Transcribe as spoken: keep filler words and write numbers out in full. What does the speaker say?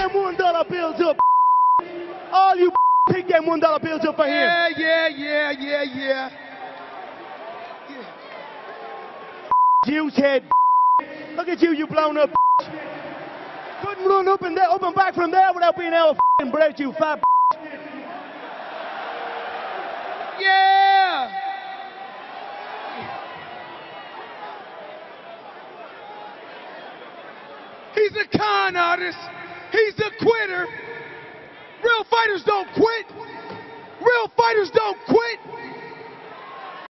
them one dollar bills up. All you pick them one dollar bills up for him. Yeah, yeah, yeah, yeah, yeah. Juice head. Look at you, you blown up. Couldn't run up and there, up and back from there without being able to break, you fat. Yeah. He's a con artist. He's a quitter. Real fighters don't quit. Real fighters don't quit.